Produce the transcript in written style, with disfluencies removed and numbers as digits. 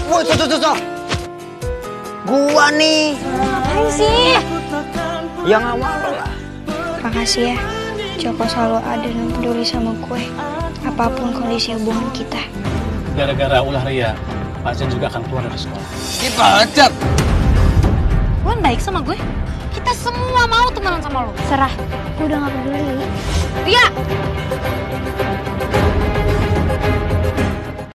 Woi, tuh. Gua nih. Ngapain sih? Ya nggak malu lah. Makasih ya, Joko selalu ada dan peduli sama gue. Apapun kondisi hubungan kita. Gara-gara ulah Ria, Pak Zen juga akan keluar dari sekolah. Kita hajar. Lo baik sama gue? Kita semua mau temenan sama lo. Serah, gue udah gak peduli. Ria!